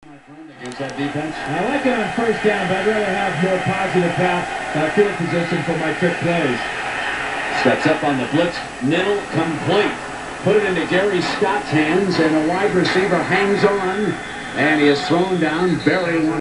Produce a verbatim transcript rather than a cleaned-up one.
Against that defense. I like it on first down, but I'd rather have more positive pass, uh, field position for my trick plays. Steps up on the blitz. Nittle complete. Put it into Gary Scott's hands, and a wide receiver hangs on, and he is thrown down. Barely one.